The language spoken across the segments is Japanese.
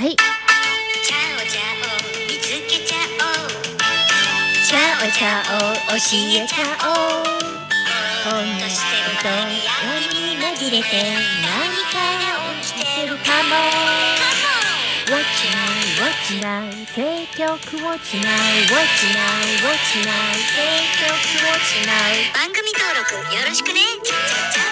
はい。チャオチャオ見つけちゃおう。チャオチャオ教えちゃおう。ほんとしてると闇に紛れて何か起きてるかも。Watch now, watch now 正曲 Watch now, watch now, watch now 正曲 Watch now 番組登録よろしくね。チャチャチャチャチャチャチャチャチャ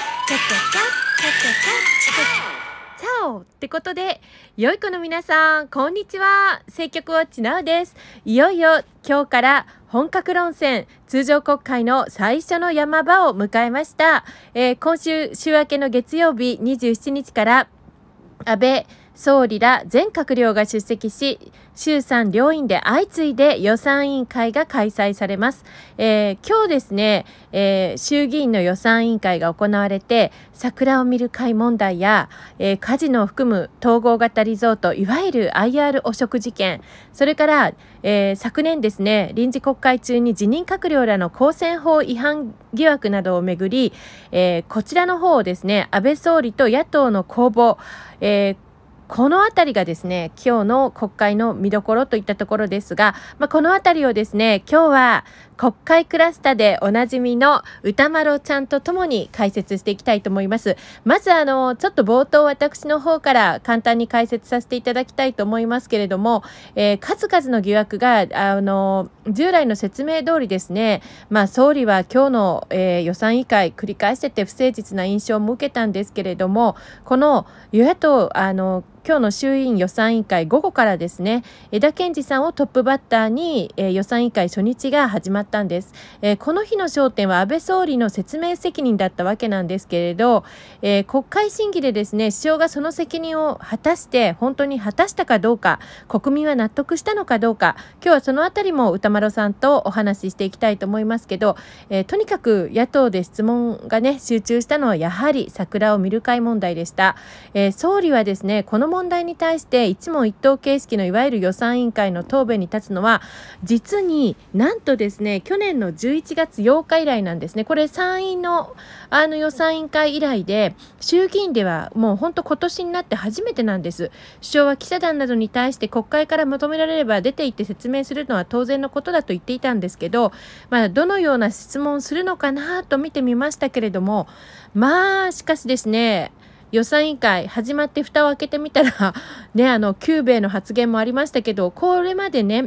チャチャオってことで、良い子の皆さんこんにちは。正曲ウォッチナウです。いよいよ今日から本格論戦通常国会の最初の山場を迎えました。今週週明けの月曜日27日から安倍総理ら全閣僚が出席し、衆参両院で相次いで予算委員会が開催されます。今日ですね、衆議院の予算委員会が行われて、桜を見る会問題や、カジノを含む統合型リゾート、いわゆる IR 汚職事件、それから、昨年ですね、臨時国会中に辞任閣僚らの公選法違反疑惑などをめぐり、こちらの方をですね、安倍総理と野党の攻防、このあたりがですね、今日の国会の見どころといったところですが、このあたりをですね、今日は国会クラスターでおなじみの歌丸ちゃんとともに解説していきたいと思います。まずちょっと冒頭私の方から簡単に解説させていただきたいと思いますけれども、数々の疑惑が従来の説明通りですね、総理は今日の、予算委員会繰り返してて不誠実な印象も受けたんですけれども、この与野党今日の衆院予算委員会午後からですね、江田憲司さんをトップバッターに、予算委員会初日が始まったんです。この日の焦点は安倍総理の説明責任だったわけなんですけれど、国会審議でですね、首相がその責任を果たして本当に果たしたかどうか、国民は納得したのかどうか、今日はそのあたりも歌丸さんとお話ししていきたいと思いますけど、とにかく野党で質問がね集中したのはやはり桜を見る会問題でした。総理はですね、この問題に対して一問一答形式のいわゆる予算委員会の答弁に立つのは実になんとですね、去年の11月8日以来なんですね。これ参院の予算委員会以来で、衆議院ではもう本当今年になって初めてなんです。首相は記者団などに対して国会から求められれば出て行って説明するのは当然のことだと言っていたんですけど、どのような質問をするのかなと見てみましたけれども、しかしですね、予算委員会始まって蓋を開けてみたらね、久米の発言もありましたけど、これまでね、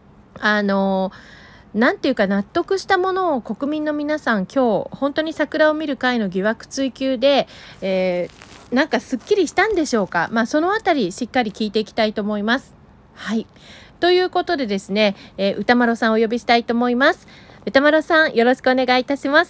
なんていうか納得したものを国民の皆さん今日本当に桜を見る会の疑惑追及で、なんかすっきりしたんでしょうか。そのあたりしっかり聞いていきたいと思います。はい。ということでですね、歌丸さんをお呼びしたいと思います。歌丸さんよろしくお願いいたします。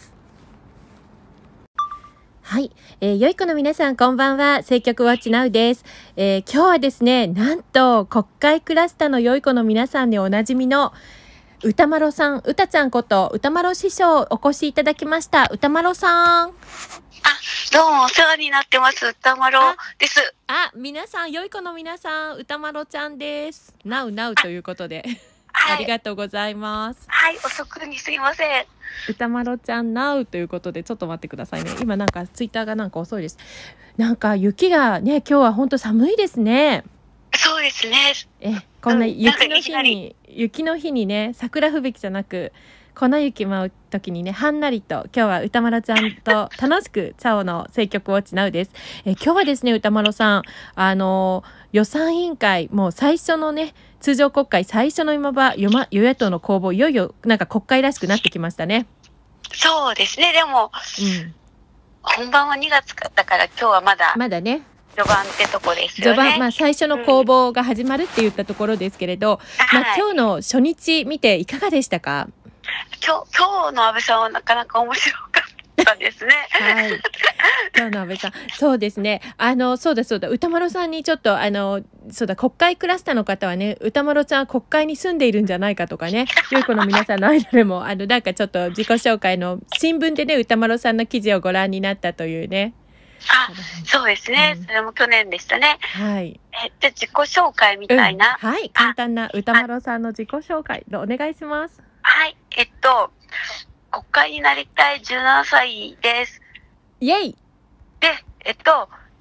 はい、良い子の皆さんこんばんは。正曲ウォッチナウです。今日はですね、なんと国会クラスターの良い子の皆さんでおなじみの歌丸さん、歌ちゃんこと歌丸師匠お越しいただきました。歌丸さん。 どうもお世話になってます。歌丸です。 皆さん、良い子の皆さん、歌丸ちゃんです。ナウナウということで。ありがとうございます。 はい、遅くにすいません。 歌丸ちゃんナウということで、ちょっと待ってくださいね。今なんかツイッターがなんか遅いです。なんか雪がね、今日は本当寒いですね。 そうですね。 こんな雪の日にね、桜吹雪じゃなく粉雪舞う時にね、はんなりと今日は歌丸ちゃんと楽しくチャオの正曲ウォッチナウです。今日はですね、歌丸さん、予算委員会もう最初のね、通常国会最初の今場、与野党の攻防、いよいよなんか国会らしくなってきましたね。 そうですね。でも、本番は2月だから今日はまだね、序盤ってとこですよね。 序盤、最初の攻防が始まるって言ったところですけれど、今日の初日見ていかがでしたか？ 今日の安倍さんはなかなか面白かったですね。 はい。今日の安倍さん、そうですね。そうだ、歌丸さんにちょっとそうだ、国会クラスターの方はね、歌丸ちゃんは国会に住んでいるんじゃないかとかね、良い子の皆さんの間でもなんかちょっと自己紹介の新聞でね、歌丸さんの記事をご覧になったというね。 そうですね。それも去年でしたね。 はい。 じゃあ自己紹介みたいな。 はい。簡単な歌丸さんの自己紹介お願いします。 はい。国会になりたい17歳です。 イェイ。 で、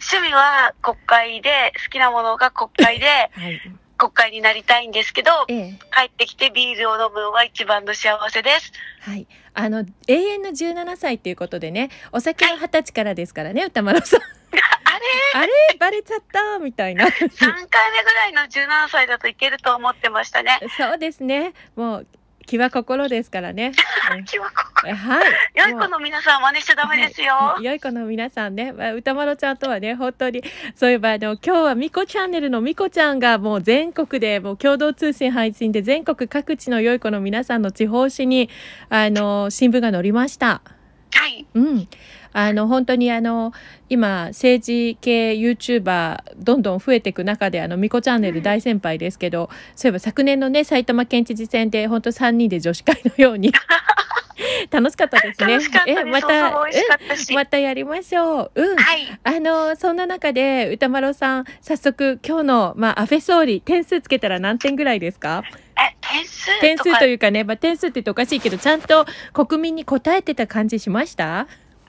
趣味は国会で、好きなものが国会で、はい、国会になりたいんですけど、帰ってきてビールを飲むのが一番の幸せです。 はい。永遠の17歳ということでね、お酒は20歳からですからね、歌丸さん。あれバレちゃったみたいな。3回目ぐらいの17歳だといけると思ってましたね。 そうですね。もう気は心ですからね。 気は心。はい。良い子の皆さん真似しちゃダメですよ。 はい、良い子の皆さんね、歌丸ちゃんとはね、本当にそういえば今日はみこチャンネルのみこちゃんがもう全国でもう共同通信配信で全国各地の良い子の皆さんの地方紙に新聞が載りました。 はい。 うん。本当に今政治系 YouTuber どんどん増えていく中でみこチャンネル大先輩ですけど、そういえば昨年のね埼玉県知事選で本当3人で女子会のように楽しかったですね。またやりましょう。うん。はい。そんな中で歌丸さん早速今日の安倍総理点数つけたら何点ぐらいですか？点数というかね、点数って言っておかしいけどちゃんと国民に答えてた感じしました？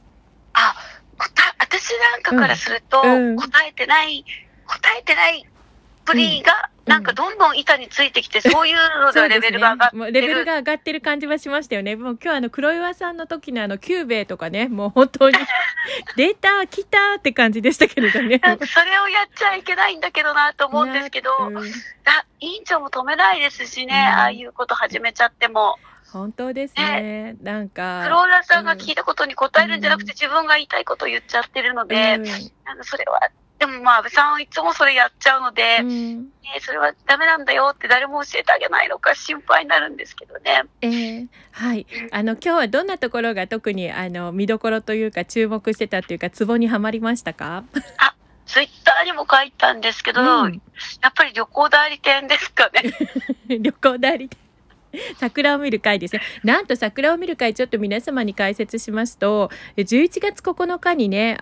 私なんかからすると、答えてないプリが、なんかどんどん板についてきて、そういうのでレベルが上がってる。 レベルが上がってる感じはしましたよね。もう今日黒岩さんの時のキューベイとかね、もう本当に出た来たって感じでしたけれどね。 それをやっちゃいけないんだけどなと思うんですけど、委員長も止めないですしね、ああいうこと始めちゃっても。 本当ですね。なんか黒岩さんが聞いたことに答えるんじゃなくて、自分が言いたいことを言っちゃってるので、それはでも安倍さんはいつもそれやっちゃうので、それはダメなんだよって誰も教えてあげないのか心配になるんですけどね。 はい。今日はどんなところが特に見どころというか注目してたというかツボにはまりましたか？ ツイッターにも書いたんですけど、やっぱり旅行代理店ですかね。 旅行代理店。桜を見る会ですね。なんと桜を見る会ちょっと皆様に解説しますと11月9日にね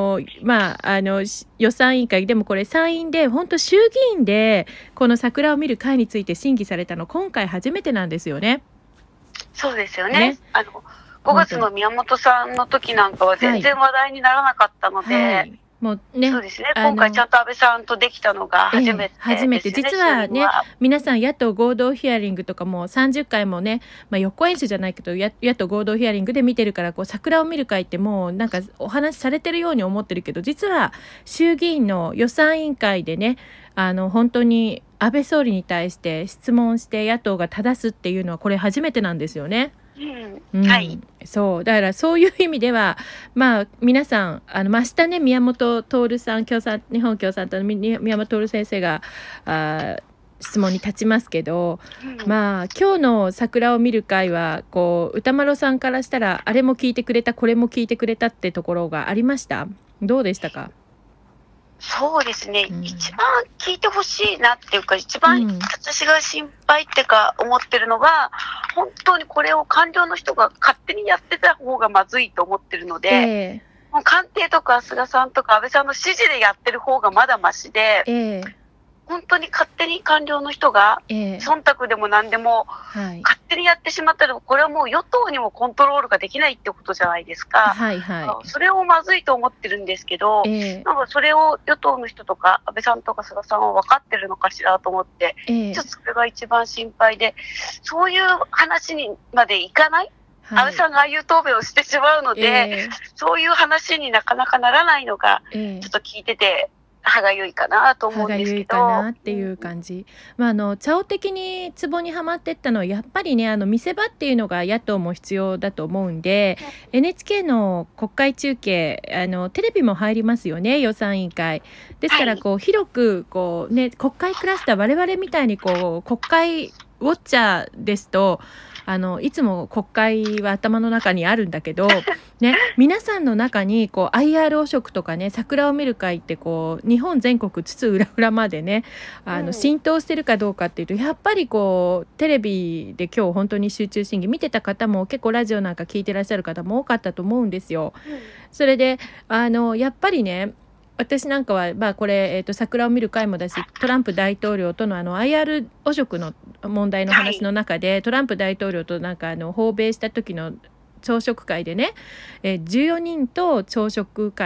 予算委員会でもこれ参院で本当衆議院でこの桜を見る会について審議されたの今回初めてなんですよね。 そうですよね。5月の宮本さんの時なんかは全然話題にならなかったので、もうね、そうですね。今回ちゃんと安倍さんとできたのが初めてですね。初めて。 実はね、皆さん野党合同ヒアリングとかも30回もね、予行演習じゃないけど野党合同ヒアリングで見てるから桜を見る会ってもうなんかお話しされてるように思ってるけど、実は衆議院の予算委員会でね、本当に安倍総理に対して質問して野党が正すっていうのはこれ初めてなんですよね。 はい。 そうだからそういう意味では皆さん明日ね宮本徹さん日本共産党の宮本徹先生が質問に立ちますけど、今日の桜を見る会は歌丸さんからしたらあれも聞いてくれたこれも聞いてくれたってところがありました？どうでしたか？ そうですね、一番聞いてほしいなっていうか一番私が心配ってか思ってるのが、本当にこれを官僚の人が勝手にやってた方がまずいと思ってるので、もう官邸とか菅さんとか安倍さんの指示でやってる方がまだマシで、本当に勝手に官僚の人が忖度でも何でも勝手にやってしまったら、これはもう与党にもコントロールができないってことじゃないですか。それをまずいと思ってるんですけど、なんかそれを与党の人とか安倍さんとか菅さんは分かってるのかしらと思って、ちょっとそれが一番心配で、そういう話にまでいかない、安倍さんがああいう答弁をしてしまうので、そういう話になかなかならないのが、ちょっと聞いてて歯がゆいかなと思うんですけど、 歯がゆいかなっていう感じ。茶を的にツボにはまってったのはやっぱりね見せ場っていうのが野党も必要だと思うんで、NHK の国会中継テレビも入りますよね、予算委員会ですから広く国会クラスター、我々みたいに国会ウォッチャーですといつも国会は頭の中にあるんだけど、ね、皆さんの中にIR 汚職とかね桜を見る会って日本全国津々浦々までね浸透してるかどうかっていうと、やっぱりテレビで今日本当に集中審議見てた方も結構ラジオなんか聞いてらっしゃる方も多かったと思うんですよ。それでやっぱりね私なんかはこれ、桜を見る会もだし、トランプ大統領とのIR 汚職の問題の話の中で、トランプ大統領となんか訪米した時の朝食会でね、14人と朝食会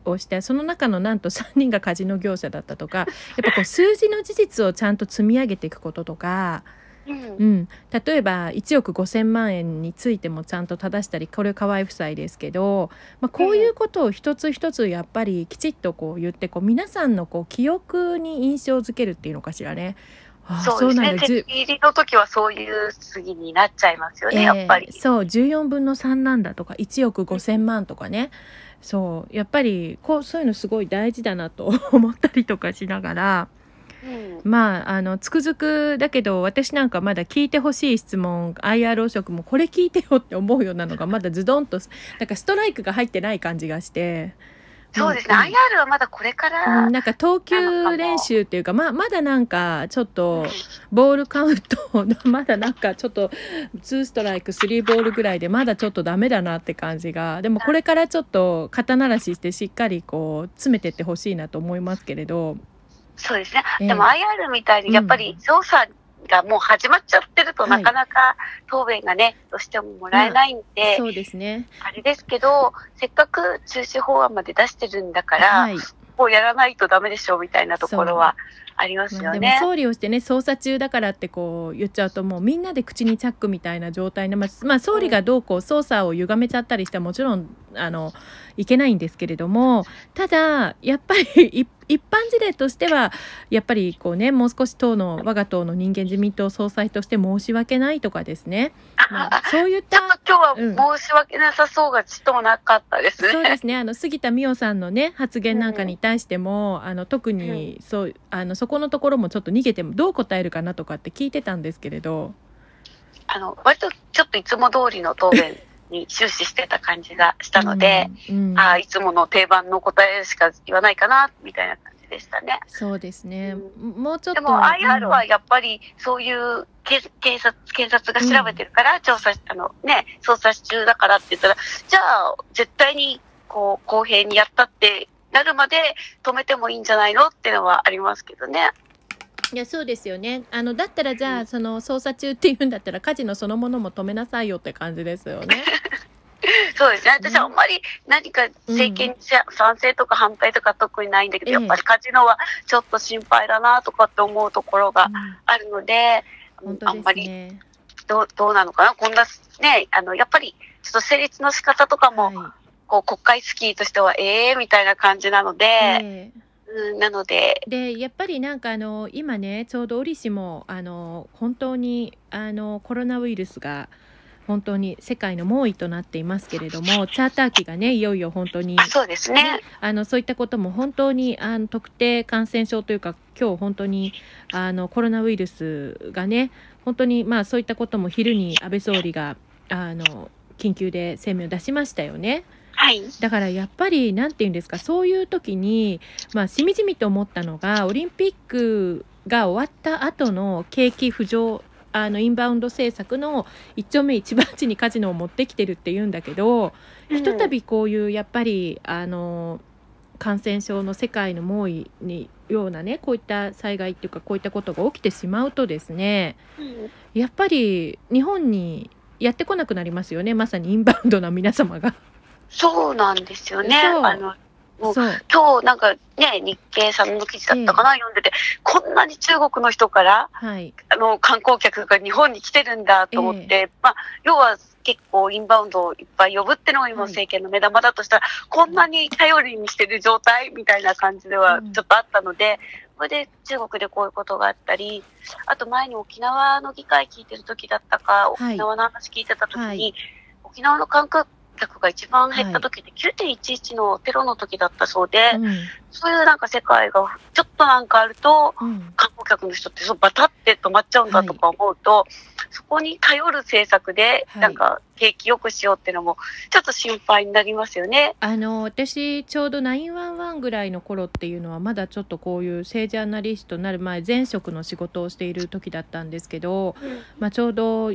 をして、その中のなんと3人がカジノ業者だったとか、やっぱこう数字の事実をちゃんと積み上げていくこととか、例えば1億5,000万円についてもちゃんと正したり、これ河合夫妻ですけど、こういうことを一つ一つやっぱりきちっとこう言って、こう皆さんのこう記憶に印象づけるっていうのかしらね。 そうですね。手入りの時はそういう次になっちゃいますよね、やっぱり。 そう、14分の3なんだとか、1億5,000万とかね。そうやっぱりそういうのすごい大事だなと思ったりとかしながら。つくづくだけど、私なんかまだ聞いてほしい質問 IR 汚職もこれ聞いてよって思うようなのがまだズドンとなんかストライクが入ってない感じがして。 そうですね、IR はまだこれからなんか投球練習っていうか、まだなんかちょっとボールカウントまだなんかちょっと2ストライク3ボールぐらいでまだちょっとダメだなって感じが。でもこれからちょっと肩慣らししてしっかりこう詰めてってほしいなと思いますけれど。 そうですね。でも IR みたいにやっぱり捜査がもう始まっちゃってると、なかなか答弁がね、どうしてももらえないんで、 そうですね。 あれですけど、せっかく中止法案まで出してるんだから、もうやらないとダメでしょみたいなところはありますよね。 でも総理をしてね、捜査中だからってこう言っちゃうと、もうみんなで口にチャックみたいな状態で、総理がどうこう捜査を歪めちゃったりしてはもちろんいけないんですけれども、ただやっぱり一般事例としてはやっぱりこうね、もう少し我が党の人間自民党総裁として申し訳ないとかですね、そういったちょっと今日は申し訳なさそうがちっともなかったです。 そうですね。杉田水脈さんのね発言なんかに対しても、特にそこのところもちょっと逃げてもどう答えるかなとかって聞いてたんですけれど、 割とちょっといつも通りの答弁に終始してた感じがしたので、いつもの定番の答えしか言わないかなみたいな感じでしたね。 そうですね。もうちょっと。 でも IR はやっぱりそういう検察が調べてるから、捜査中だからって言ったら、じゃあ絶対にこう公平にやったってなるまで止めてもいいんじゃないのっていうのはありますけどね。 いや、そうですよね。だったらじゃあ、その捜査中っていうんだったらカジノそのものも止めなさいよって感じですよね。 そうですね。私はあんまり何か政権賛成とか反対とか特にないんだけど、やっぱりカジノはちょっと心配だなとかって思うところがあるので、あんまりどうなのかな。こんなね、やっぱりちょっと成立の仕方とかも、こう国会スキーとしてはみたいな感じなので。なのでやっぱりなんか今ね、ちょうど折しも本当にコロナウイルスが本当に世界の猛威となっていますけれども、チャーター機がねいよいよ本当に、 そうですね、 そういったことも本当に特定感染症というか、今日本当にコロナウイルスがね、本当にそういったことも昼に安倍総理が緊急で声明を出しましたよね。だからやっぱりなんていうんですか、そういう時にしみじみと思ったのが、オリンピックが終わった後の景気浮上、インバウンド政策の一丁目一番地にカジノを持ってきてるっていうんだけど、ひとたびこういうやっぱり感染症の世界の猛威にようなね、こういった災害っていうか、こういったことが起きてしまうとですね、やっぱり日本にやってこなくなりますよね、まさにインバウンドな皆様が。 そうなんですよね。今日なんかね、日経さんの記事だったかな、読んでて、こんなに中国の人から、観光客が日本に来てるんだと思って、要は結構インバウンドをいっぱい呼ぶってのが今政権の目玉だとしたら、こんなに頼りにしてる状態みたいな感じではちょっとあったので、それで中国でこういうことがあったり、あと前に沖縄の議会聞いてる時だったか、沖縄の話聞いてた時に、沖縄の観光客が一番減った時で 9.11 のテロの時だったそうで、そういうなんか世界がちょっとなんかあると、観光客の人ってバタって止まっちゃうんだとか思うと、そこに頼る政策でなんか景気よくしようっていうのもちょっと心配になりますよね。 私ちょうど911ぐらいの頃っていうのはまだちょっとこういう政治アナリストになる前、前職の仕事をしている時だったんですけど、ちょうど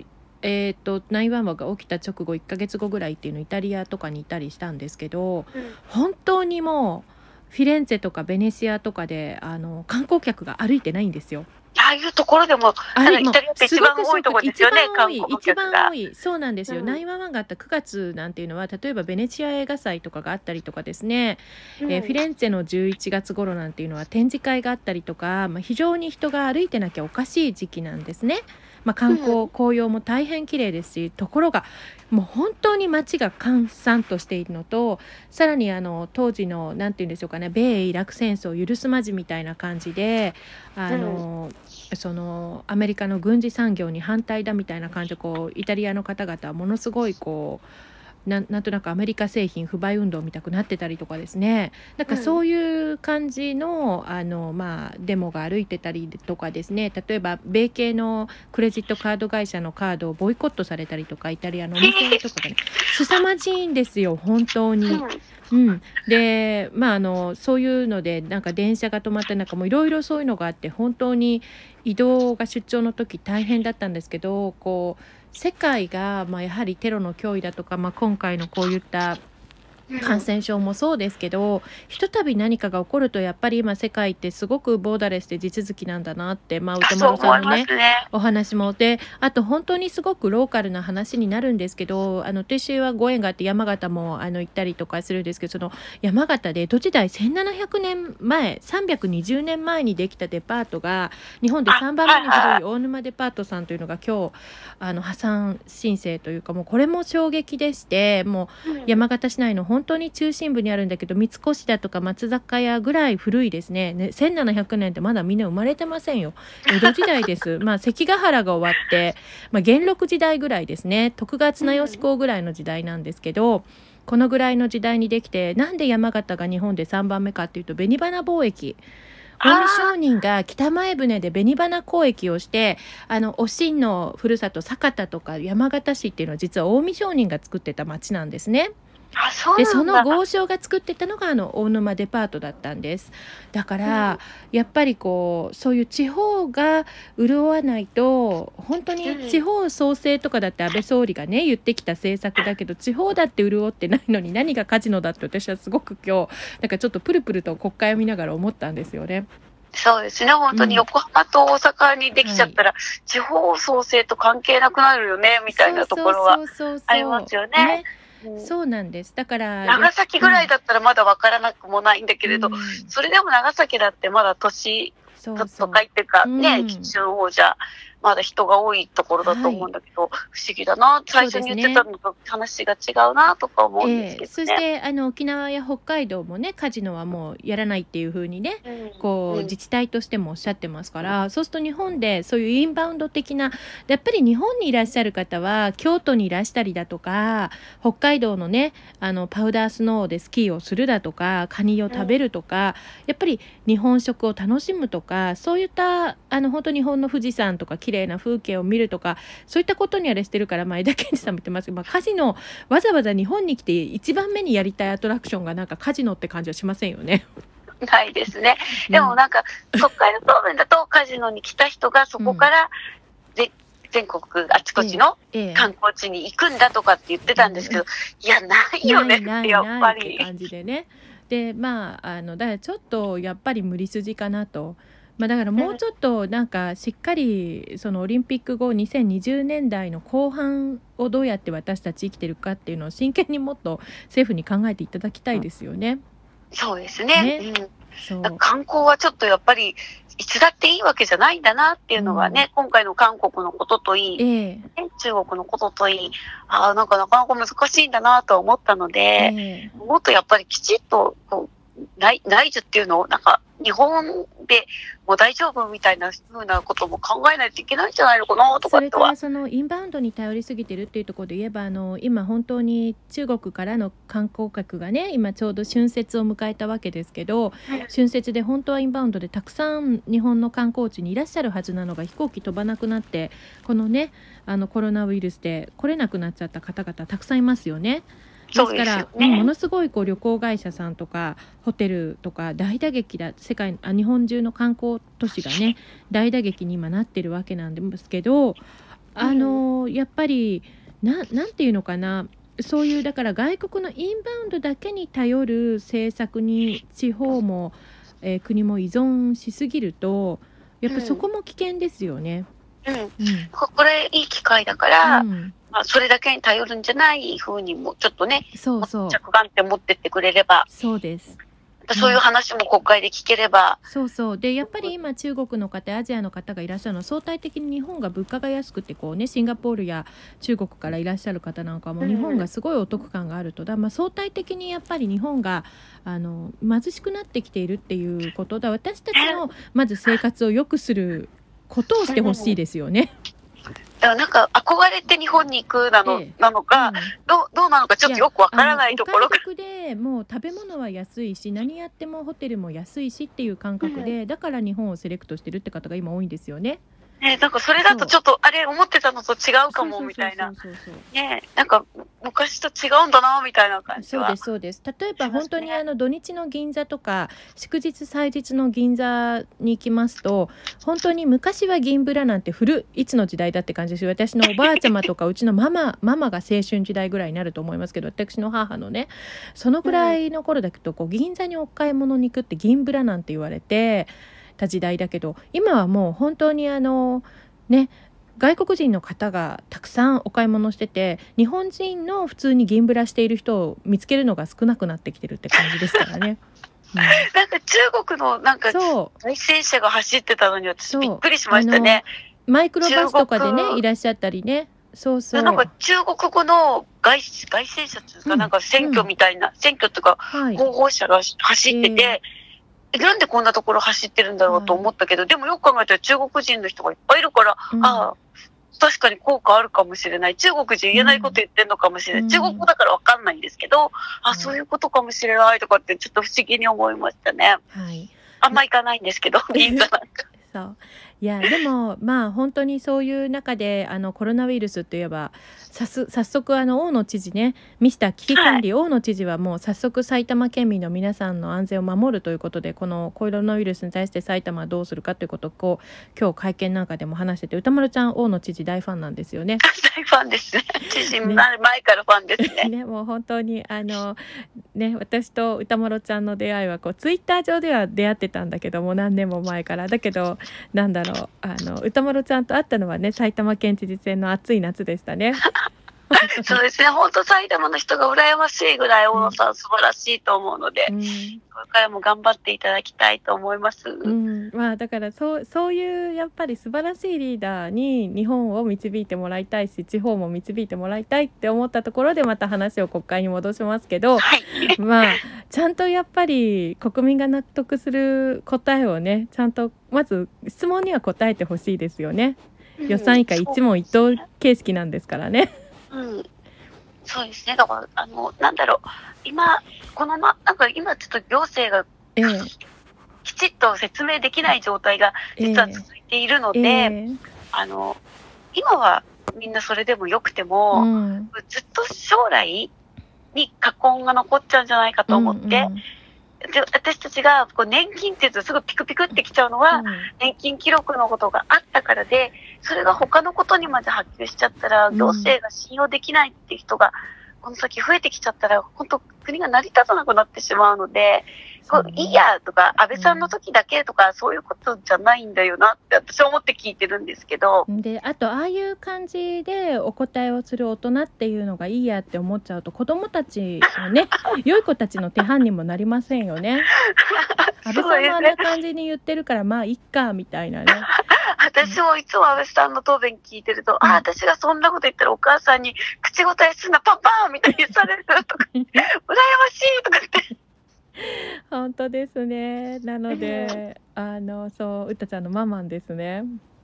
911が起きた直後1ヶ月後ぐらいっていうのイタリアとかにいたりしたんですけど、本当にもフィレンツェとかベネチアとかで観光客が歩いてないんですよ。 ああいうところでも、イタリアって一番多いところですよね、観光一客が。 番多い、そうなんですよ。911があった9月なんていうのは、例えばベネチア映画祭とかがあったりとかですね、フィレンツェの11月頃なんていうのは展示会があったりとか、非常に人が歩いてなきゃおかしい時期なんですね。観光、紅葉も大変綺麗ですし、ところがもう本当に街が閑散としているのと、さらに当時のなんていうんでしょうかね、米イラク戦争を許すまじみたいな感じで、そのアメリカの軍事産業に反対だみたいな感じで、イタリアの方々はものすごいなんとなくアメリカ製品不買運動みたくなってたりとかですね、なんかそういう感じの、デモが歩いてたりとかですね、例えば米系のクレジットカード会社のカードをボイコットされたりとか、イタリアのお店とかがね、凄まじいんですよ本当に。でそういうのでなんか電車が止まって、なんかもういろいろそういうのがあって、本当に移動が出張の時大変だったんですけど、世界が、やはりテロの脅威だとか、今回のこういった感染症もそうですけど、ひとたび何かが起こると、やっぱり今世界ってすごくボーダレスで地続きなんだなって、歌丸さんのねお話もで、あと本当にすごくローカルな話になるんですけど、私はご縁があって山形も行ったりとかするんですけど、その山形で江戸時代1700年前320年前にできたデパートが日本で3番目に古い大沼デパートさんというのが今日破産申請というか、もうこれも衝撃でして、もう山形市内の本当に中心部にあるんだけど、三越だとか松坂屋ぐらい古いですね。1700年ってまだみんな生まれてませんよ。江戸時代です。関ヶ原が終わって、元禄時代ぐらいですね。徳川綱吉公ぐらいの時代なんですけど、このぐらいの時代にできて、なんで山形が日本で3番目かっていうと、紅花貿易。近江商人が北前船で紅花交易をして、おしんのふるさと酒田とか山形市っていうのは実は近江商人が作ってた町なんですね。でその豪商が作ってたのが大沼デパートだったんです。だから、やっぱりそういう地方が潤わないと、本当に地方創生とかだって安倍総理がね言ってきた政策だけど、地方だって潤ってないのに何がカジノだって、私はすごく今日なんかちょっとプルプルと国会を見ながら思ったんですよね。 そうですね、本当に横浜と大阪にできちゃったら、地方創生と関係なくなるよねみたいなところはありますよね。 そうなんです。だから長崎ぐらいだったらまだ分からなくもないんだけれど、それでも長崎だってまだ都会っていうかね、基地の方じゃまだ人が多いところだと思うんだけど、不思議だな、最初に言ってたのと話が違うなとか思うんですけどね。 そして沖縄や北海道もね、カジノはもうやらないっていう風にね、自治体としてもおっしゃってますから、そうすると日本でそういうインバウンド的な、やっぱり日本にいらっしゃる方は京都にいらしたりだとか、北海道のねパウダースノーでスキーをするだとか、カニを食べるとか、やっぱり日本食を楽しむとか、そういった本当日本の富士山とか綺麗な風景を見るとか、そういったことにあれしてるから、枝健二さんも言ってますけど、カジノわざわざ日本に来て一番目にやりたいアトラクションがなんかカジノって感じはしませんよね。 ないですね。でもなんか、北海道方面だとカジノに来た人がそこから、全国あちこちの観光地に行くんだとかって言ってたんですけど、いやないよねってやっぱりって感じでね。でだからちょっとやっぱり無理筋かなと。だからもうちょっとなんかしっかりそのオリンピック後2020年代の後半をどうやって私たち生きてるかっていうのを真剣にもっと政府に考えていただきたいですよね。 そうですね。観光はちょっとやっぱりいつだっていいわけじゃないんだなっていうのがね、今回の韓国のことといい、中国のことといい、なんかなかなか難しいんだなと思ったので、もっとやっぱりきちっと内需っていうのをなんか日本でもう大丈夫みたいな風なことも考えないといけないんじゃないのかなとかっては。それからそのインバウンドに頼りすぎてるっていうところで言えば、今本当に中国からの観光客がね、今ちょうど春節を迎えたわけですけど、春節で本当はインバウンドでたくさん日本の観光地にいらっしゃるはずなのが飛行機飛ばなくなって、このねコロナウイルスで来れなくなっちゃった方々たくさんいますよね。ですから、ものすごい旅行会社さんとかホテルとか大打撃だ、日本中の観光都市がね大打撃に今なってるわけなんですけど、やっぱりなんていうのかな、 そういうだから外国のインバウンドだけに頼る政策に地方も、国も依存しすぎるとやっぱそこも危険ですよね。 これいい機会だから、それだけに頼るんじゃない風にもちょっとね、 そうそう着眼点持ってってくれれば。 そうです。 そういう話も国会で聞ければ、 そうそうでやっぱり今中国の方アジアの方がいらっしゃるのは相対的に日本が物価が安くてこう、ね、シンガポールや中国からいらっしゃる方なんかも日本がすごいお得感があるとだ、相対的にやっぱり日本が貧しくなってきているっていうことだ私たちのまず生活を良くすることをしてほしいですよね。 だからなんか憧れて日本に行くなのか、どうなのかちょっとよくわからないところが。 お買い得でもう食べ物は安いし何やってもホテルも安いしっていう感覚で、だから日本をセレクトしてるって方が今多いんですよね。 なんかそれだとちょっとあれ思ってたのと違うかもみたいな。なんか昔と違うんだなみたいな感じは。 そうです。例えば本当に土日の銀座とか祝日祭日の銀座に行きますと本当に昔は銀ブラなんていつの時代だって感じですよ。私のおばあちゃまとかうちのママが青春時代ぐらいになると思いますけど私の母のねそのぐらいの頃だけどこう銀座にお買い物に行くって銀ブラなんて言われてた時代だけど今はもう本当にね外国人の方がたくさんお買い物してて日本人の普通に銀ブラしている人を見つけるのが少なくなってきてるって感じですからね。 なんか中国のなんか対戦車が走ってたのに私びっくりしましたね。 マイクロバスとかでねいらっしゃったりね。 なんか中国語の外戦車っていうかなんか選挙みたいな、選挙とか広報車が走ってて、なんでこんなところ走ってるんだろうと思ったけど、でもよく考えたら中国人の人がいっぱいいるから、確かに効果あるかもしれない。中国人言えないこと言ってんのかもしれない。中国語だからわかんないんですけど、そういうことかもしれないとかってちょっと不思議に思いましたね。あんま行かないんですけど、銀座なんか。 いやでも本当にそういう中でコロナウイルスといえば早速大野知事ねミスター危機管理、大野知事はもう早速埼玉県民の皆さんの安全を守るということでこのコロナウイルスに対して埼玉はどうするかということを今日会見なんかでも話してて歌丸ちゃん大野知事大ファンなんですよね。 大ファンですね。知事になる前からファンですね。 もう本当に私と歌丸ちゃんの出会いはツイッター上では出会ってたんだけども何年も前からだけどなんだろう歌丸ちゃんと会ったのはね埼玉県知事選の暑い夏でしたね。 そうですね本当埼玉の人が羨ましいぐらい大野さん素晴らしいと思うので、これからも頑張っていただきたいと思います。 だからそういうやっぱり素晴らしいリーダーに日本を導いてもらいたいし地方も導いてもらいたいって思ったところでまた話を国会に戻しますけど、ちゃんとやっぱり国民が納得する答えをねちゃんとまず質問には答えてほしいですよね。予算以下一問一答形式なんですからね。 そうですね。だからなんだろう今なんか今ちょっと行政が、きちっと説明できない状態が実は続いているので、今はみんなそれでもよくても、ずっと将来に禍根が残っちゃうんじゃないかと思って、で私たちが年金って言うとすぐピクピクってきちゃうのは、年金記録のことがあったからでそれが他のことにまで波及しちゃったら、行政が信用できないっていう人がこの先増えてきちゃったら本当国が成り立たなくなってしまうので、いいやとか安倍さんの時だけとか、そういうことじゃないんだよなって私は思って聞いてるんですけど、 であとああいう感じでお答えをする大人っていうのがいいやって思っちゃうと子どもたちのね良い子たちの手半にもなりませんよね。安倍さんもあんな感じに言ってるからまあいっかみたいなね。 私もいつも安倍さんの答弁聞いてると、私がそんなこと言ったらお母さんに口答えすんなパパーみたいにされるとか羨ましいとかって本当ですね。なのでそううたちゃんのママンですね。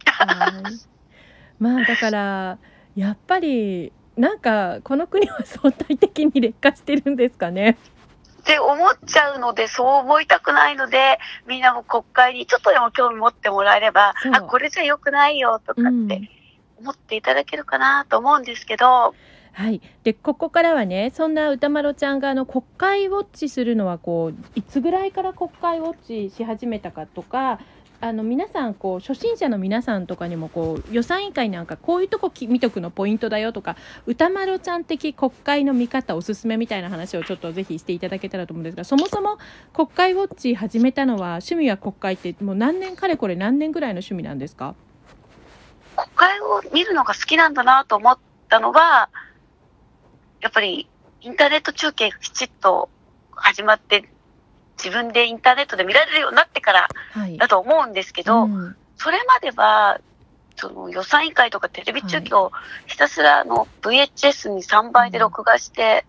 だからやっぱりなんかこの国は相対的に劣化してるんですかねって思っちゃうので、そう思いたくないのでみんなも国会にちょっとでも興味持ってもらえれば、これじゃ良くないよとかって思っていただけるかなと思うんですけど、 でここからはねそんな歌丸ちゃんが国会ウォッチするのはいつぐらいから国会ウォッチし始めたかとか皆さんこう初心者の皆さんとかにもこう予算委員会なんかこういうとこ見とくのポイントだよとか、歌丸ちゃん的国会の見方おすすめみたいな話をちょっとぜひしていただけたらと思うんですが、そもそも国会ウォッチ始めたのは、趣味は国会ってもうかれこれ何年ぐらいの趣味なんですか？ 国会を見るのが好きなんだなと思ったのは、やっぱりインターネット中継がきちっと始まって、自分でインターネットで見られるようになってからだと思うんですけど、それまではその予算委員会とかテレビ中継をひたすらVHS に3倍で録画して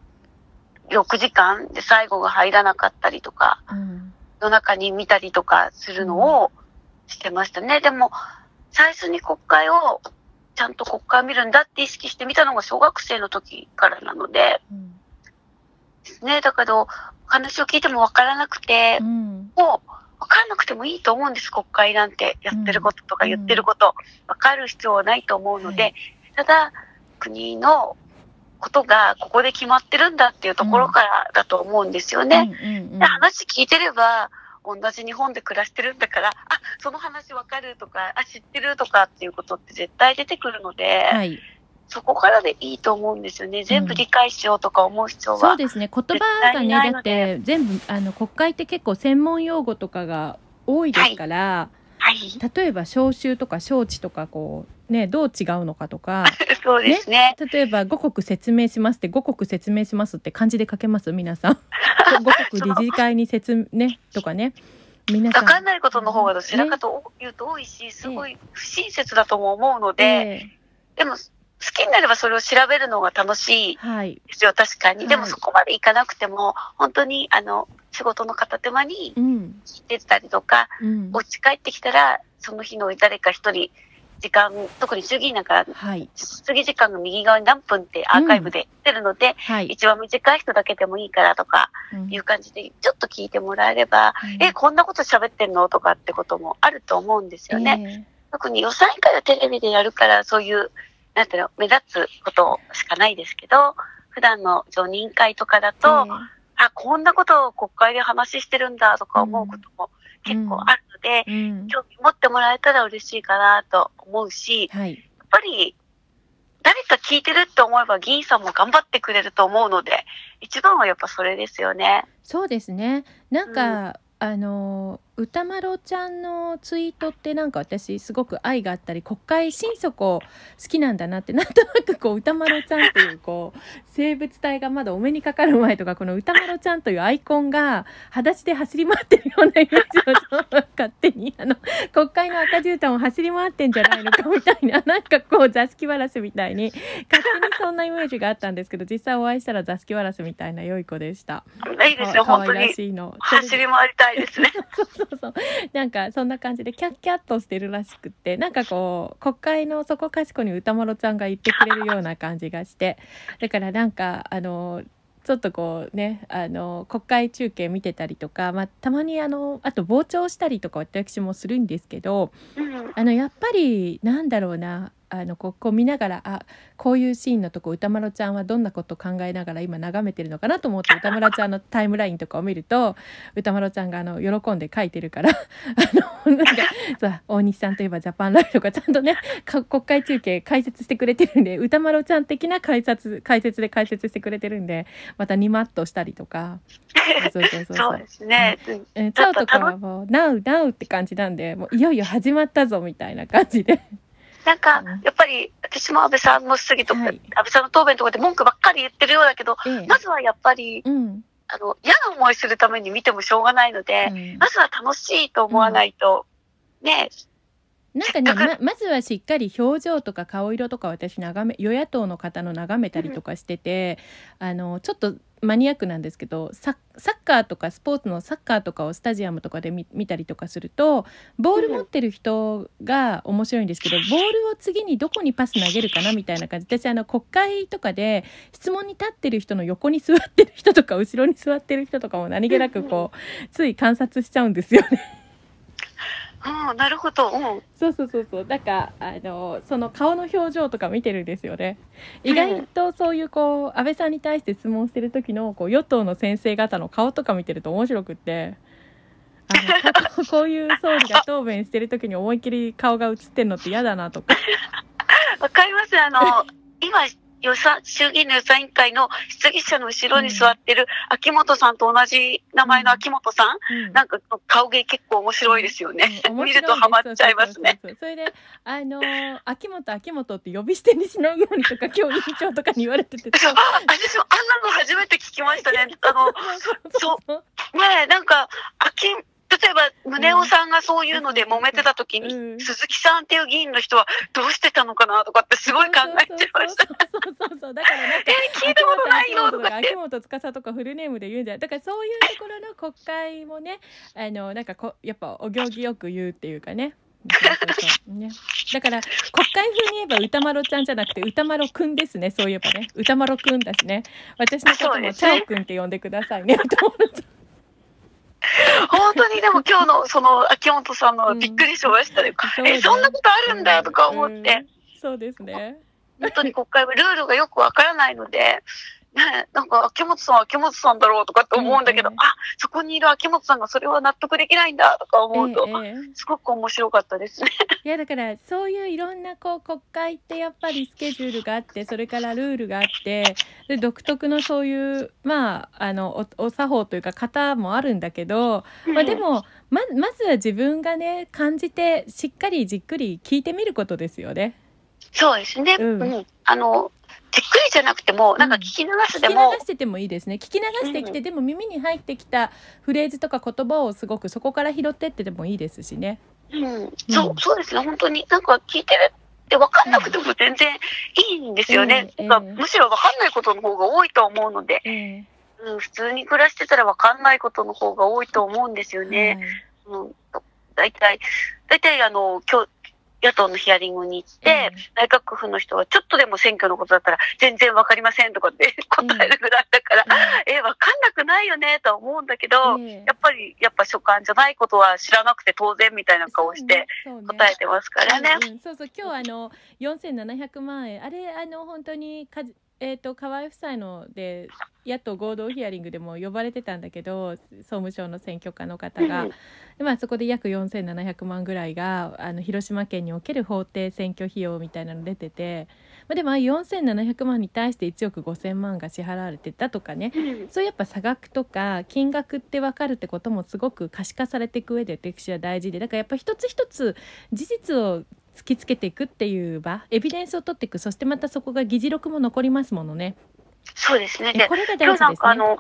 6時間で最後が入らなかったりとか、夜中に見たりとかするのをしてましたね。でも最初に国会をちゃんと国会を見るんだって意識して見たのが小学生の時からなので、ですね。だけど話を聞いても分からなくて、もう分からなくてもいいと思うんです。国会なんてやってることとか言ってること、分かる必要はないと思うので、ただ国のことがここで決まってるんだっていうところからだと思うんですよね。で、話聞いてれば同じ日本で暮らしてるんだから、その話分かるとか、知ってるとかっていうことって絶対出てくるので、そこからでいいと思うんですよね。全部理解しようとか思う必要は、 そうですね。言葉がね、だって全部国会って結構専門用語とかが多いですから、例えば招集とか招致とかこうね、どう違うのかとかそうですね。 例えば五国説明しますって、五国説明しますって漢字で書けます皆さん。五国理事会にねとかね、皆さん分かんないことの方がどちらかというと多いし、すごい不親切だとも思うので、でも好きになればそれを調べるのが楽しいですよ、確かに。でもそこまでいかなくても、本当に仕事の片手間に聞いてたりとか、お家帰ってきたら、その日の誰か一人、時間、特に衆議院なんか、質疑時間が右側に何分ってアーカイブで出るので、一番短い人だけでもいいからとかいう感じで、ちょっと聞いてもらえれば、こんなこと喋ってんのとかってこともあると思うんですよね。特に予算委員会はテレビでやるから、そういう、なんていうの、目立つことしかないですけど、普段の常任会とかだと、こんなことを国会で話してるんだとか思うことも結構あるので、興味持ってもらえたら嬉しいかなと思うし、やっぱり誰か聞いてるって思えば議員さんも頑張ってくれると思うので、一番はやっぱそれですよね。 そうですね。なんか、歌丸ちゃんのツイートってなんか私すごく愛があったり、国会心底好きなんだなって、なんとなくこう歌丸ちゃんというこう生物体がまだお目にかかる前とか、この歌丸ちゃんというアイコンが裸足で走り回ってるようなイメージを勝手に国会の赤絨毯を走り回ってんじゃないのかみたいな、なんかこう座敷わらしみたいに勝手にそんなイメージがあったんですけど、実際お会いしたら座敷わらしみたいな良い子でした。 いいですね、本当に走り回りたいですね。 そうなんかそんな感じでキャッキャッとしてるらしくって、なんかこう国会のそこかしこに歌丸ちゃんが言ってくれるような感じがして、だからなんかちょっとこうね、国会中継見てたりとか、たまにあと傍聴したりとか私もするんですけど、やっぱりなんだろうな、ここ見ながら、こういうシーンのとこ歌丸ちゃんはどんなことを考えながら今眺めてるのかなと思って、歌丸ちゃんのタイムラインとかを見ると歌丸ちゃんが喜んで書いてるからなんかさ、大西さんといえばジャパンライブとかちゃんとね国会中継解説してくれてるんで、歌丸ちゃん的な解説で解説してくれてるんで、またニマッとしたりとかそうですね。 チャオとかはもうナウって感じなんで、もういよいよ始まったぞみたいな感じで。 なんかやっぱり私も安倍さんの質疑とか、安倍さんの答弁とかで文句ばっかり言ってるようだけど、まずはやっぱり、嫌な思いするために見てもしょうがないので、まずは楽しいと思わないと、ね。 なんかね、まずはしっかり表情とか顔色とか私与野党の方の眺めたりとかしてて、ちょっとマニアックなんですけど、サッカーとかスポーツのサッカーとかをスタジアムとかで見たりとかすると、ボール持ってる人が面白いんですけど、ボールを次にどこにパス投げるかなみたいな感じで、私国会とかで質問に立ってる人の横に座ってる人とか後ろに座ってる人とかも何気なくこうつい観察しちゃうんですよね。 なるほど。 そうだからその顔の表情とか見てるんですよね。意外とそういうこう安倍さんに対して質問してる時のこう与党の先生方の顔とか見てると面白くって、 こういう総理が答弁してる時に思いっきり顔が映ってんのって嫌だなとか。 わかります。今、衆議院の予算委員会の質疑者の後ろに座ってる秋元さんと同じ名前の秋元さん、なんか顔芸結構面白いですよね。見るとハマっちゃいますね。 それで、秋元って呼び捨てにしないようにとか、今日委員長とかに言われてて。 そう、私もあんなの初めて聞きましたね。そう、ね、なんか、例えば、宗男さんがそういうので揉めてた時に、鈴木さんっていう議員の人はどうしてたのかなとかってすごい考えちゃいました。 そうだからなんか聞いたことないよとかって。 秋元司とかフルネームで言うんじゃない。だからそういうところの国会もね、なんかやっぱお行儀よく言うっていうかね。ね、だから国会風に言えば歌丸ちゃんじゃなくて歌丸くんですね。そういえばね、歌丸くんだしね。私のこともチャオくんって呼んでくださいね。 本当にでも今日のその秋元さんのびっくりしましたね。そんなことあるんだとか思って。 そうですね。 本当に国会はルールがよくわからないので、ね、なんか秋元さんは秋元さんだろうとかって思うんだけど、そこにいる秋元さんがそれは納得できないんだとか思うと、すごく面白かったですね。 いやだからそういういろんな国会ってやっぱりスケジュールがあって、それからルールがあって、で独特のそういうお作法というか型もあるんだけど、でもまずは自分がね感じてしっかりじっくり聞いてみることですよね。 そうですね。じっくりじゃなくても、なんか聞き流すでも、 聞き流しててもいいですね。聞き流してきて、でも耳に入ってきたフレーズとか言葉をすごくそこから拾ってってでもいいですしね。 そうですね。本当になんか聞いてるって分かんなくても全然いいんですよね。むしろ分かんないことの方が多いと思うので、普通に暮らしてたら分かんないことの方が多いと思うんですよね。だいたい今日野党のヒアリングに行って、内閣府の人がちょっとでも選挙のことだったら全然わかりませんとかって答えるぐらいだから、わかんなくないよねとは思うんだけど、やっぱ所管じゃないことは知らなくて当然みたいな顔して答えてますからね。 そう今日4700万円、あれ本当に河合夫妻ので野党合同ヒアリングでも呼ばれてたんだけど、総務省の選挙課の方が、そこで約4700万ぐらいが広島県における法定選挙費用みたいなの出てて、でも4700万に対して1億5000万が支払われてたとかね、そういうやっぱ差額とか金額って分かるってこともすごく可視化されていく上で私は大事で、だからやっぱ一つ一つ事実を突きつけていくっていう場、エビデンスを取っていく、そしてまたそこが議事録も残りますものね。 そうですね。 これが大事ですね。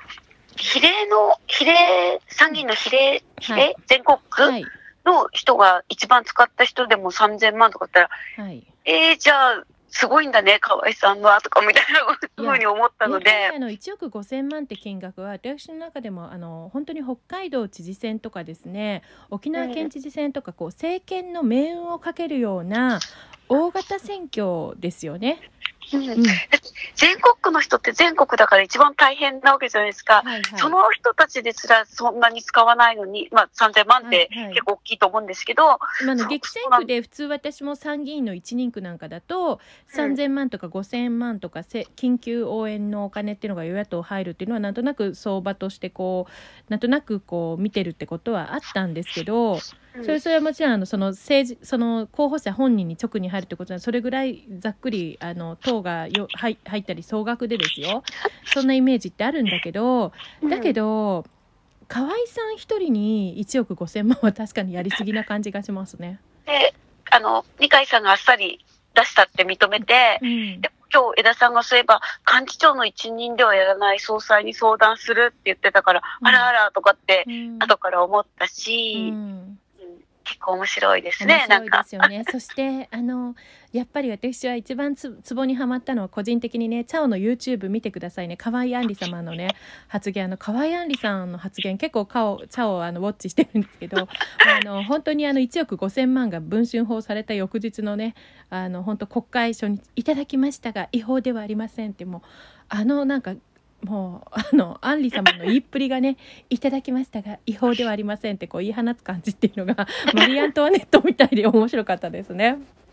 参議院の比例、全国区の人が一番使った人でも3000万とかだったら、じゃあすごいんだね河合さんはとかみたいなふうに思ったので、 1億5000万って金額は私の中でも本当に北海道知事選とかですね、沖縄県知事選とか政権の命運をかけるような大型選挙ですよね。 全国区の人って全国だから一番大変なわけじゃないですか。その人たちですらそんなに使わないのに、3000万って結構大きいと思うんですけど、 激戦区で普通私も参議院の1人区なんかだと3000万とか5000万とか緊急応援のお金っていうのが与野党入るっていうのはなんとなく相場としてなんとなく見てるってことはあったんですけど、それはもちろんその候補者本人に直に入るってことはそれぐらいざっくり党が入ったり総額でですよ、そんなイメージってあるんだけど、河合さん一人に1億5000万は確かにやりすぎな感じがしますね。 で二階さんがあっさり出したって認めて、で今日江田さんがそういえば幹事長の一任ではやらない総裁に相談するって言ってたから、あらあらとかって後から思ったし、結構面白いですね。 面白いですよね。そしてやっぱり私は一番ツボにはまったのは個人的にね、チャオの YouTube 見てくださいね。河合杏里様のね発言、河合杏里さんの発言結構チャオウォッチしてるんですけど本当に1億5000万が文春法された翌日のね本当国会初日いただきましたが違法ではありませんって、もうなんかもう杏里様の言いっぷりがねいただきましたが違法ではありませんって言い放つ感じっていうのがマリー・アントワネットみたいで面白かったですね。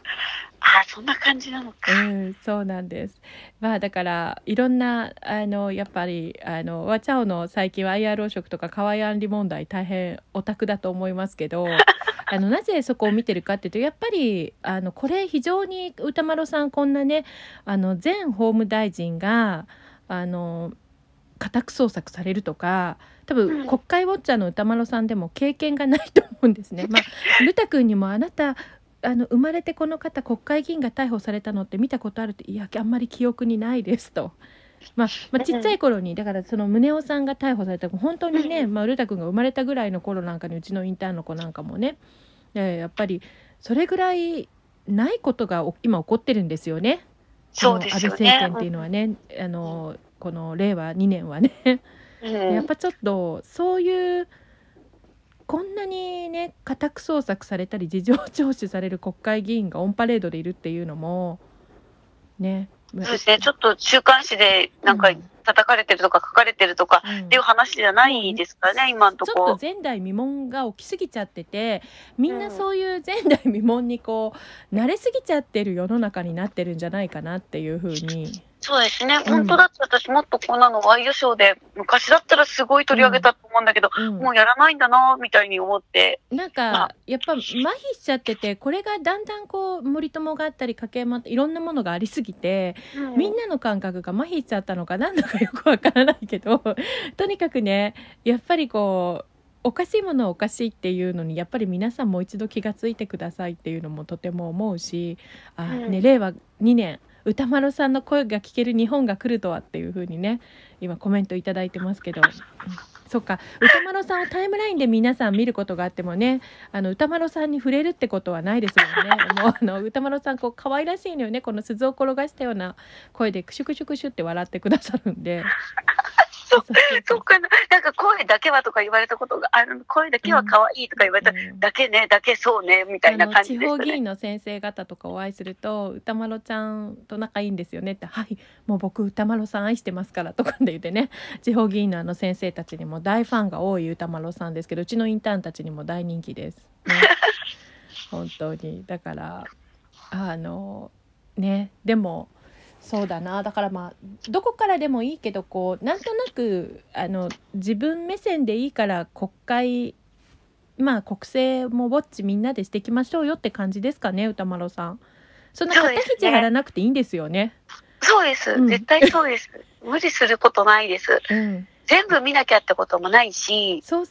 あ、そんな感じなのか。 そうなんです。まあだからいろんなやっぱりワチャオの最近は IR 汚職とかカワイアンリ問題大変オタクだと思いますけど、なぜそこを見てるかっていうと、やっぱりこれ非常に歌丸さんこんなね前法務大臣が家宅捜索されるとか、多分国会ウォッチャーの歌丸さんでも経験がないと思うんですね。まあルタ君にもあなた生まれてこの方国会議員が逮捕されたのって見たことあるって、いやあんまり記憶にないですと。まあ、ちっちゃい頃にだからその宗男さんが逮捕された本当にね、ルタ君が生まれたぐらいの頃なんかにうちのインターンの子なんかもね、やっぱりそれぐらいないことが今起こってるんですよね。 そうですよね。 安倍政権っていうのはね、この令和2年はねやっぱちょっとそういうこんなにね家宅捜索されたり事情聴取される国会議員がオンパレードでいるっていうのもね。 そうですね、ちょっと週刊誌でなんか叩かれてるとか書かれてるとかっていう話じゃないですからね、今のところ。 ちょっと前代未聞が起きすぎちゃってて、みんなそういう前代未聞にこう慣れすぎちゃってる世の中になってるんじゃないかなっていうふうに。 そうですね、本当だって私もっとこんなのワイドショーで昔だったらすごい取り上げたと思うんだけど、もうやらないんだなみたいに思って、 なんかやっぱ麻痺しちゃってて、これがだんだんこう森友があったり家計もあっていろんなものがありすぎて、みんなの感覚が麻痺しちゃったのかなんだかよくわからないけどとにかくね、やっぱりこうおかしいものはおかしいっていうのにやっぱり皆さんもう一度気がついてくださいっていうのもとても思うし、令和2年歌丸さんの声が聞ける日本が来るとはっていう風にね今コメントいただいてますけど、そっか、歌丸さんをタイムラインで皆さん見ることがあってもね、歌丸さんに触れるってことはないですもんね。もう歌丸さんこう可愛らしいのよね、この鈴を転がしたような声でクシュクシュクシュって笑ってくださるんで。 そうかな、なんか声だけはとか言われたことがある、声だけは可愛いとか言われたら、だけね、だけそうねみたいな感じですね。 地方議員の先生方とかお会いすると、歌丸ちゃんと仲いいんですよねって、はい、もう僕歌丸さん愛してますからとかで言ってね、地方議員の先生たちにも大ファンが多い歌丸さんですけど、うちのインターンたちにも大人気です、ね、本当に。だからね、でもそうだな、だからまあどこからでもいいけどこうなんとなく自分目線でいいから国会国政もウォッチみんなでしていきましょうよって感じですかね、歌丸さん。そんな肩肘張らなくていいんですよね。 そうです、絶対そうです。無理することないです、全部見なきゃってこともないし。 そう、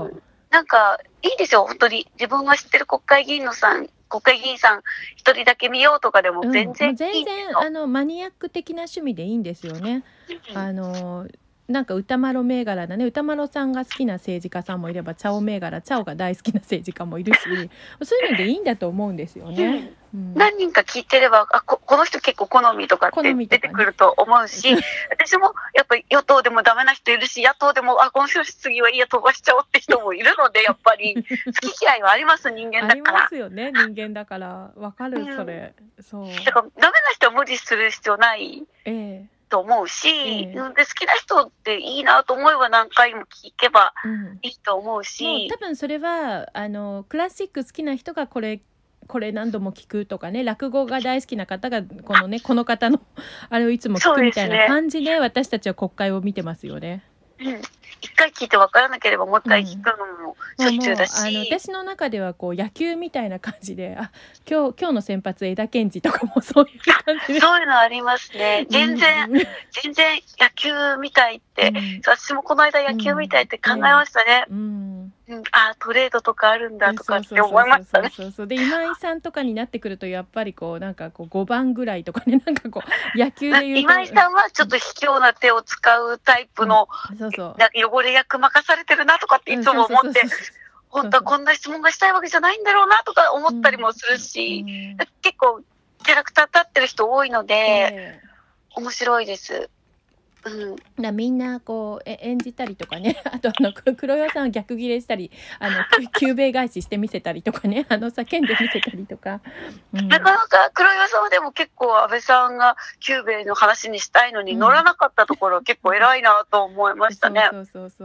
なんかいいんですよ本当に。自分が知ってる国会議員さん一人だけ見ようとかでも全然いいんですよ。 マニアック的な趣味でいいんですよね。なんか歌丸銘柄だね、歌丸さんが好きな政治家さんもいれば、チャオ銘柄チャオが大好きな政治家もいるし、そういうのでいいんだと思うんですよね。 何人か聞いてればこの人結構好みとかって出てくると思うし、私もやっぱり与党でもダメな人いるし、野党でもこの人次はいいや飛ばしちゃおうって人もいるので、やっぱり好き嫌いはあります、人間だから。ありますよね、人間だからわかる、それ。そうだからダメな人は無理する必要ないと思うし、で好きな人っていいなと思えば何回も聞けばいいと思うし、 多分それはクラシック好きな人がこれ何度も聞くとかね、落語が大好きな方がこの方のあれをいつも聞くみたいな感じで私たちは国会を見てますよね。 一回聞いて分からなければもう一回聞くのもしょっちゅうだし、 私の中ではこう野球みたいな感じで、今日の先発枝健二とかもそういう感じでそういうのありますね。全然野球みたいって、私もこの間野球みたいって考えましたね。トレードとかあるんだとかって思いましたね。 で今井さんとかになってくるとやっぱりこうなんかこう5番ぐらいとかね、なんかこう野球でいうと今井さんはちょっと卑怯な手を使うタイプの、汚れ役任されてるなとかっていつも思って、本当はこんな質問がしたいわけじゃないんだろうなとか思ったりもするし、結構キャラクター立ってる人多いので、面白いです。 みんなこう演じたりとかね、あと黒岩さんは逆ギレしたり救米返ししてみせたりとかね、叫んでみせたりとか、 なかなか黒岩さんはでも結構安倍さんが救米の話にしたいのに乗らなかったところ結構偉いなと思いましたね。結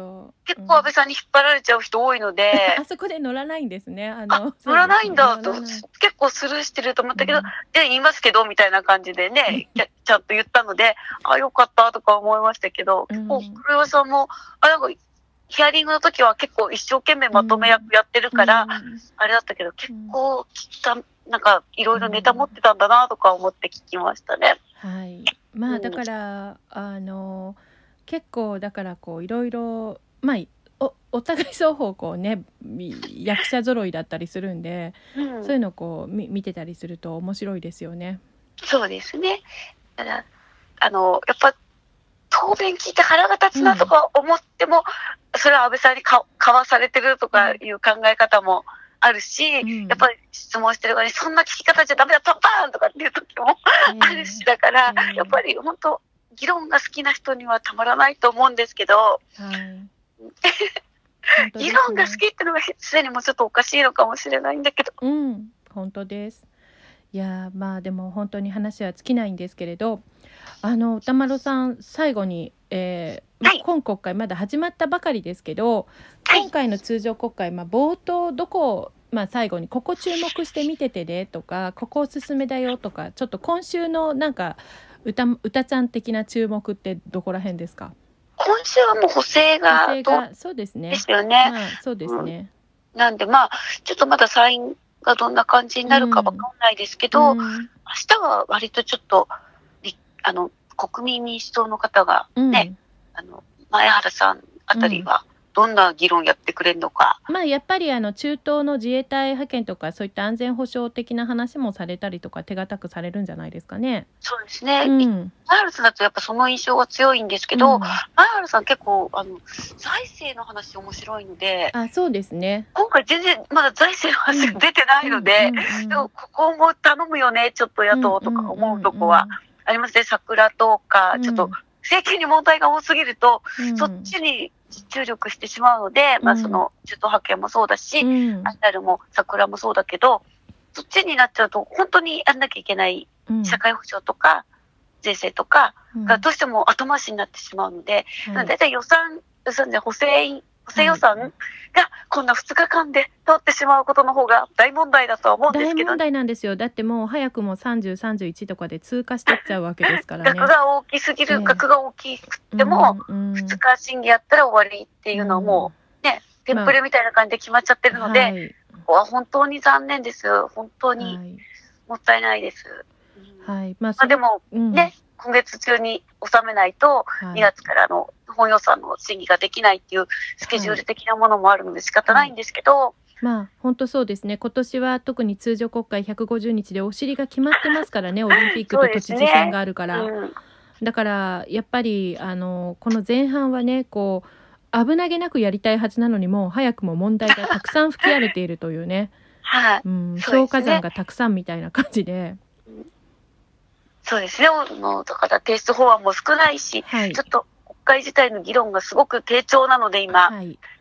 結構安倍さんに引っ張られちゃう人多いので、 あそこで乗らないんですね。 乗らないんだと、 乗らない結構スルーしてると思ったけど、で、言いますけど、みたいな感じでね、ちゃんと言ったので、あ、よかったとか思いましたけど、結構、黒岩さんも、なんか、ヒアリングの時は結構一生懸命まとめ役やってるから、あれだったけど、結構なんか、いろいろネタ持ってたんだなとか思って聞きましたね。 はい。まあ、だから、結構、だから、こう、いろいろ、まあ、お互い双方こうね役者揃いだったりするんで、そういうのをこう見てたりすると面白いですよね。 そうですね。だからやっぱ答弁聞いて腹が立つなとか思っても、それは安倍さんにかわされてるとかいう考え方もあるし、やっぱり質問してる側にそんな聞き方じゃダメだパンパンとかっていう時もあるし、だから、やっぱり本当議論が好きな人にはたまらないと思うんですけど、 はい議論が好きってのがすでにもうちょっとおかしいのかもしれないんだけど。 本当です。いやまあでも本当に話は尽きないんですけれど、歌丸さん最後に、今国会まだ始まったばかりですけど、今回の通常国会、冒頭どこを、最後にここ注目して見ててねとか、ここおすすめだよとか、ちょっと今週のなんか歌ちゃん的な注目ってどこら辺ですか？ 今週はもう補正がそうですね。 ですよね。 そうですね。 なんでちょっとまだサインがどんな感じになるかわかんないですけど、明日は割とちょっと国民民主党の方がね、前原さんあたりはどんな議論やってくれるのか。 やっぱり中東の自衛隊派遣とかそういった安全保障的な話もされたりとか手堅くされるんじゃないですかね。 そうですね。前原さんだとやっぱその印象が強いんですけど、前原さん結構財政の話面白いので、 そうですね。 今回全然まだ財政の話が出てないので、でもここも頼むよね、ちょっと野党とか思うとこはありますね。桜とか、ちょっと政権に問題が多すぎると、そっちに注力してしまうので、その中途派遣もそうだし、アナルも桜もそうだけど、そっちになっちゃうと本当にやんなきゃいけない社会保障とか税制とかがどうしても後回しになってしまうので、だいたい補正予算がこんな2日間で通ってしまうことの方が大問題だとは思うんですけど、 大問題なんですよ。だってもう早くも30、31とかで通過してっちゃうわけですからね。 額が大きすぎる、額が大きくても、2日審議やったら終わりっていうのはもうね、テンプレみたいな感じで決まっちゃってるので、ここは本当に残念です。本当にもったいないです。でもね、今月中に収めないと、2月から本予算の審議ができないっていうスケジュール的なものもあるので仕方ないんですけど、 本当そうですね。今年は特に通常国会150日でお尻が決まってますからね。オリンピックと都知事選があるから、だからやっぱりこの前半はね、こう危なげなくやりたいはずなのにもう早くも問題がたくさん吹き荒れているというね、消化山がたくさんみたいな感じで。 そうですね。だから提出法案も少ないし、ちょっと国会自体の議論がすごく低調なので今、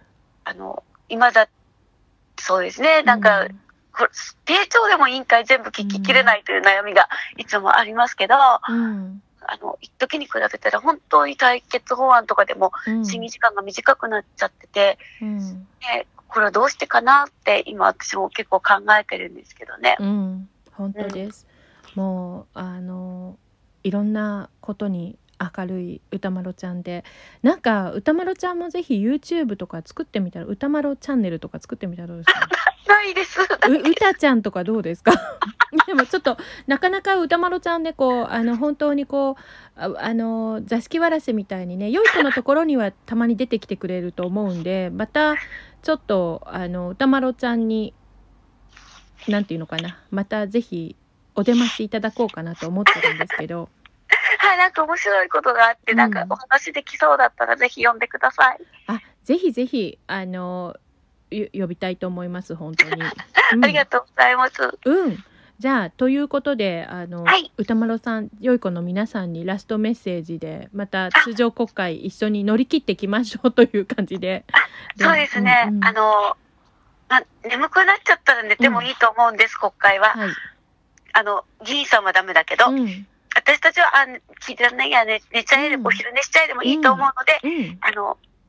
そうですね。なんか、低調でも委員会全部聞ききれないという悩みがいつもありますけど、一時に比べたら本当に対決法案とかでも審議時間が短くなっちゃってて、これはどうしてかなって今私も結構考えてるんですけどね。 本当です。もういろんなことに明るい歌丸ちゃんで、なんか歌丸ちゃんもぜひ YouTube とか作ってみたら、歌丸チャンネルとか作ってみたらどうですか？ ないです。 歌ちゃんとかどうですか？でもちょっとなかなか歌丸ちゃんね、こう本当にこう座敷わらしみたいにね、良い子のところにはたまに出てきてくれると思うんで、またちょっと歌丸ちゃんになんていうのかな、またぜひお出ましいただこうかなと思ってるんですけど。 なんか面白いことがあって、なんかお話できそうだったらぜひ呼んでください。 ぜひぜひ呼びたいと思います、本当に。 ありがとうございます。 じゃあということで歌丸さん、良い子の皆さんにラストメッセージで、また通常国会一緒に乗り切っていきましょうという感じで。 そうですね。眠くなっちゃったら寝てもいいと思うんです、国会は。議員さんはダメだけど、私たちは聞いてらんないや、寝ちゃえで、お昼寝しちゃえでもいいと思うので、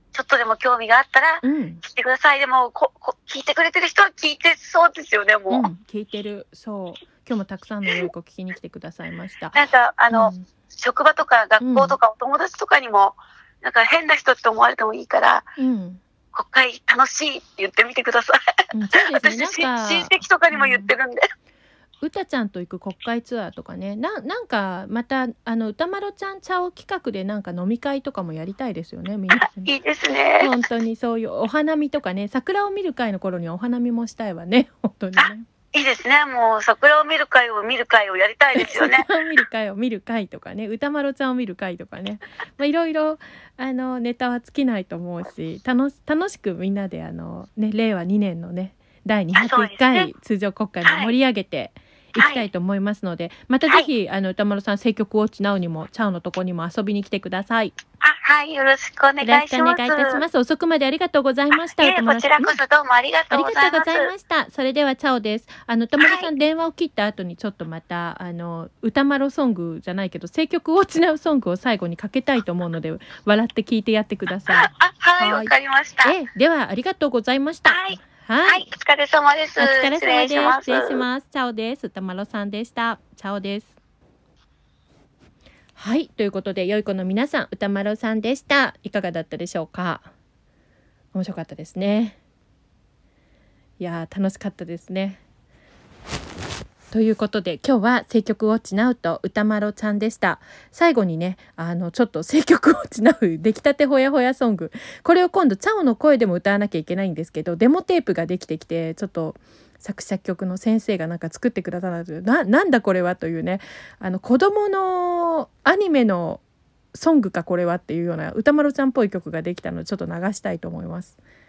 ちょっとでも興味があったらうん聞いてください。でも聞いてくれてる人は聞いてそうですよね、もう。 聞いてる。そう。今日もたくさんの良い子聞きに来てくださいました。 なんかうん職場とか学校とかお友達とかにも、なんか変な人って思われてもいいから、 うん国会楽しいって言ってみてください。 そうですね。 私、親戚とかにも言ってるんで。 うたちゃんと行く国会ツアーとかね、なんかまた歌丸ちゃんちゃお企画でなんか飲み会とかもやりたいですよね、みんな。 いいですね。 本当にそういうお花見とかね、桜を見る会の頃にはお花見もしたいわね、本当にね。 いいですね。もう桜を見る会をやりたいですよね。 桜を見る会を見る会とかね、歌丸ちゃんを見る会とかね、いろいろネタは尽きないと思うし、楽しくみんなで令和2年のね第201回通常国会も盛り上げていきたいと思いますので、またぜひ歌丸さん政局ウォッチナウにもチャオのとこにも遊びに来てください。 はい、よろしくお願いします。 よろしくお願いいたします。遅くまでありがとうございました。 こちらこそどうもありがとうございました。それではチャオです。歌丸さん、電話を切った後にちょっとまた歌丸ソングじゃないけど政局ウォッチナウソングを最後にかけたいと思うので笑って聞いてやってください。 はい、わかりました。 ではありがとうございました。 はい、お疲れ様です。 お疲れ様です。失礼します。チャオです。歌丸さんでした。チャオです。はい、ということで良い子の皆さん、歌丸さんでした。いかがだったでしょうか。面白かったですね。いや楽しかったですね。ということで今日は政局ウォッチナウと歌丸ちゃんでした。最後にねちょっと政局ウォッチナウ出来たてほやほやソング、これを今度チャオの声でも歌わなきゃいけないんですけど、デモテープができてきて、ちょっと作詞作曲の先生がなんか作ってくださったというなんだこれはというね、子供のアニメのソングかこれはっていうような歌丸ちゃんっぽい曲ができたのでちょっと流したいと思います。